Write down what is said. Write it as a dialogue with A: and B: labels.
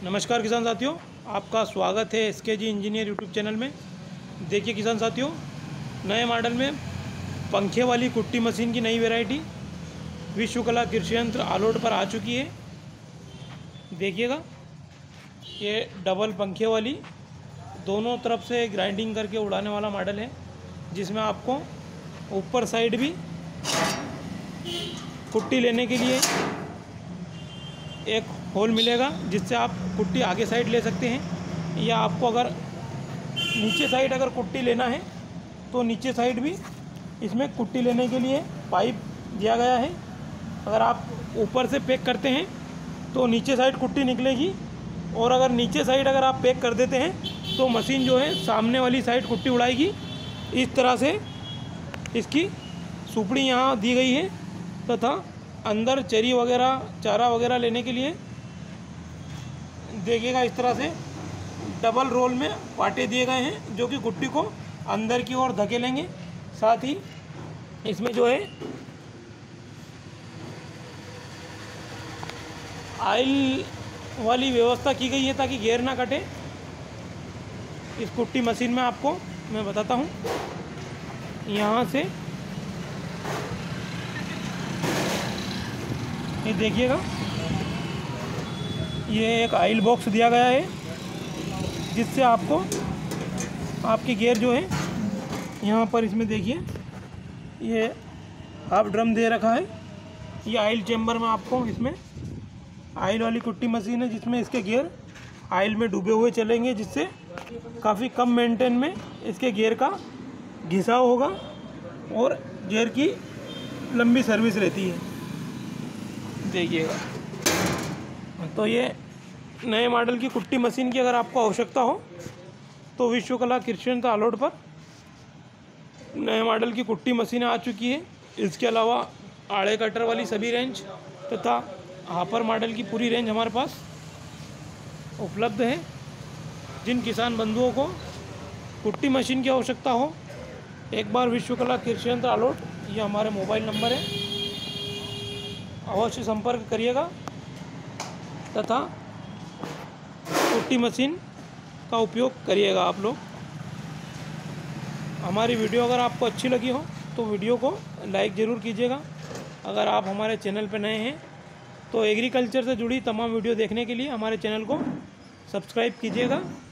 A: नमस्कार किसान साथियों, आपका स्वागत है एसकेजी इंजीनियर यूट्यूब चैनल में। देखिए किसान साथियों, नए मॉडल में पंखे वाली कुट्टी मशीन की नई वैरायटी विश्वकला कृषि यंत्र आलोट पर आ चुकी है। देखिएगा, ये डबल पंखे वाली दोनों तरफ से ग्राइंडिंग करके उड़ाने वाला मॉडल है, जिसमें आपको ऊपर साइड भी कुट्टी लेने के लिए एक होल मिलेगा, जिससे आप कुट्टी आगे साइड ले सकते हैं, या आपको अगर नीचे साइड अगर कुट्टी लेना है तो नीचे साइड भी इसमें कुट्टी लेने के लिए पाइप दिया गया है। अगर आप ऊपर से पैक करते हैं तो नीचे साइड कुट्टी निकलेगी, और अगर नीचे साइड अगर आप पैक कर देते हैं तो मशीन जो है सामने वाली साइड कुट्टी उड़ाएगी। इस तरह से इसकी सुपड़ी यहाँ दी गई है, तथा अंदर चरी वगैरह चारा वगैरह लेने के लिए देखिएगा इस तरह से डबल रोल में पाटे दिए गए हैं, जो कि कुट्टी को अंदर की ओर धकेलेंगे। साथ ही इसमें जो है आयल वाली व्यवस्था की गई है ताकि गियर ना कटे। इस कुट्टी मशीन में आपको मैं बताता हूँ, यहाँ से ये देखिएगा, ये एक आयल बॉक्स दिया गया है, जिससे आपको आपके गियर जो है यहाँ पर इसमें देखिए ये हाफ ड्रम दे रखा है। ये आयल चेम्बर में आपको इसमें आयल वाली कुट्टी मशीन है, जिसमें इसके गियर आयल में डूबे हुए चलेंगे, जिससे काफ़ी कम मेंटेन में इसके गियर का घिसाव होगा और गियर की लंबी सर्विस रहती है। देखिएगा, तो ये नए मॉडल की कुट्टी मशीन की अगर आपको आवश्यकता हो तो विश्वकला कृषि यंत्र आलोट पर नए मॉडल की कुट्टी मशीनें आ चुकी है। इसके अलावा आड़े कटर वाली सभी रेंज तथा हापर मॉडल की पूरी रेंज हमारे पास उपलब्ध है। जिन किसान बंधुओं को कुट्टी मशीन की आवश्यकता हो, एक बार विश्वकला कृषि यंत्र आलोट, ये हमारे मोबाइल नंबर है, अवश्य संपर्क करिएगा तथा कुट्टी मशीन का उपयोग करिएगा। आप लोग हमारी वीडियो अगर आपको अच्छी लगी हो तो वीडियो को लाइक ज़रूर कीजिएगा। अगर आप हमारे चैनल पर नए हैं तो एग्रीकल्चर से जुड़ी तमाम वीडियो देखने के लिए हमारे चैनल को सब्सक्राइब कीजिएगा।